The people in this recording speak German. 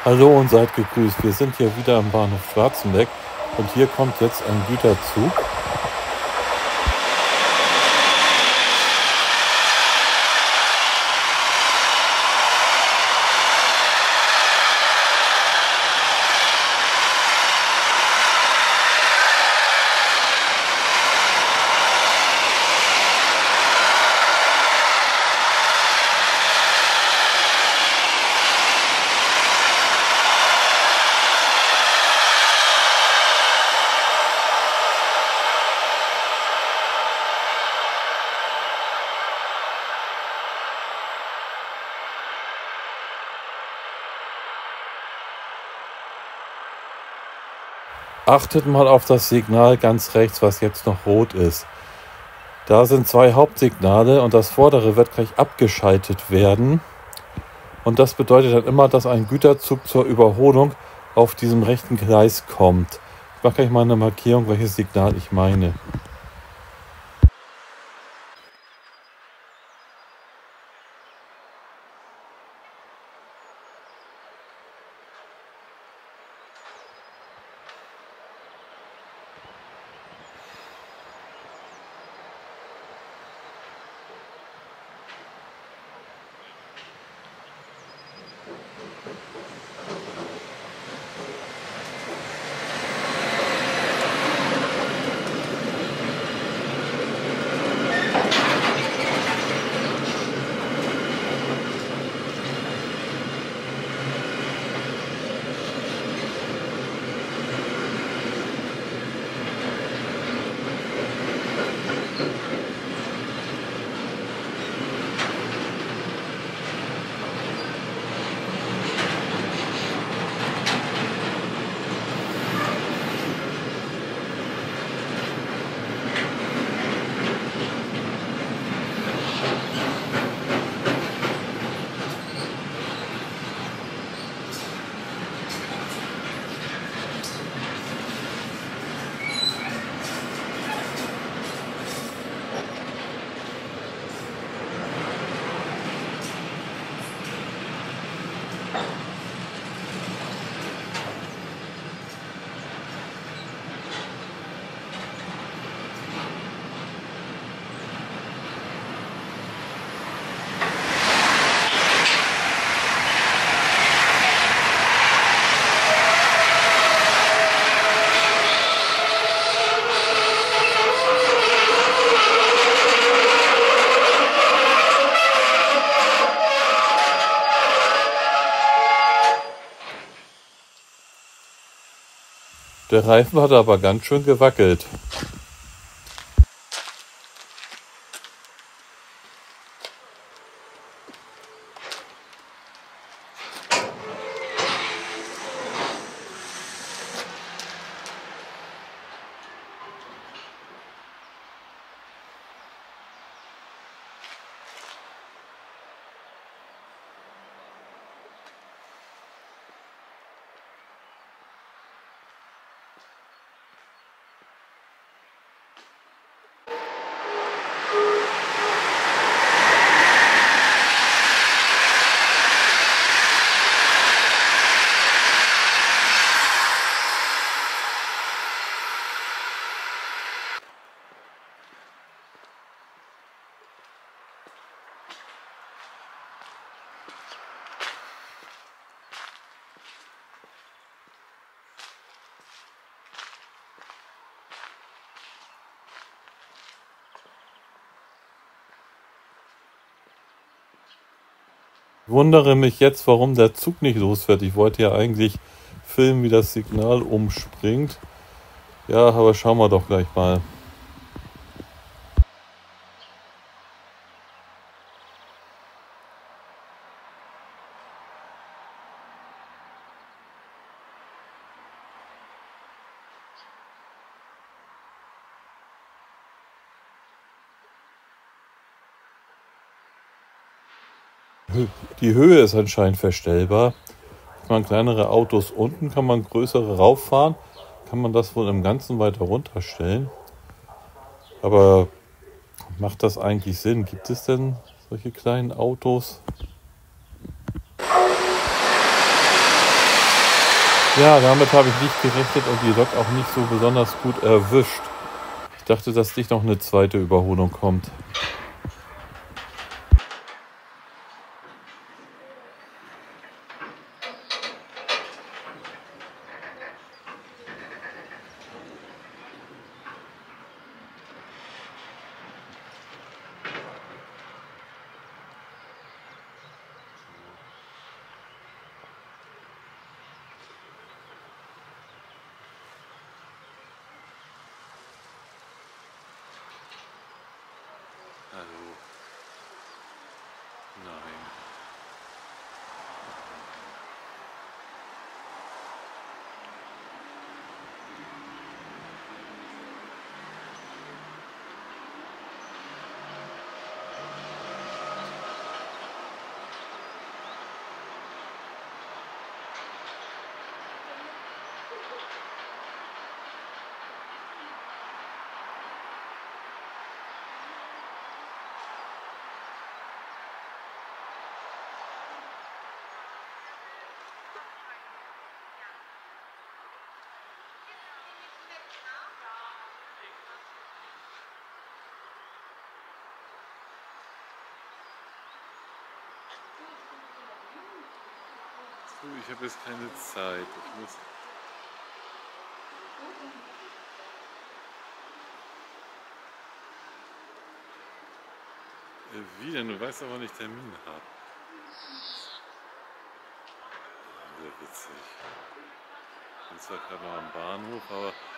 Hallo und seid gegrüßt. Wir sind hier wieder am Bahnhof Schwarzenbeck und hier kommt jetzt ein Güterzug. Achtet mal auf das Signal ganz rechts, was jetzt noch rot ist. Da sind zwei Hauptsignale und das vordere wird gleich abgeschaltet werden. Und das bedeutet dann immer, dass ein Güterzug zur Überholung auf diesem rechten Gleis kommt. Ich mache gleich mal eine Markierung, welches Signal ich meine. Der Reifen hat aber ganz schön gewackelt. Ich wundere mich jetzt, warum der Zug nicht los wird. Ich wollte ja eigentlich filmen, wie das Signal umspringt. Ja, aber schauen wir doch gleich mal. Die Höhe ist anscheinend verstellbar. Kann man kleinere Autos unten, kann man größere rauffahren, kann man das wohl im Ganzen weiter runterstellen. Aber macht das eigentlich Sinn? Gibt es denn solche kleinen Autos? Ja, damit habe ich nicht gerechnet und die Lok auch nicht so besonders gut erwischt. Ich dachte, dass nicht noch eine zweite Überholung kommt. Hallo. Nein. So, ich habe jetzt keine Zeit. Ich muss. Wie denn? Du weißt aber, wann ich Termin habe. Sehr witzig. Ich bin zwar gerade noch am Bahnhof, aber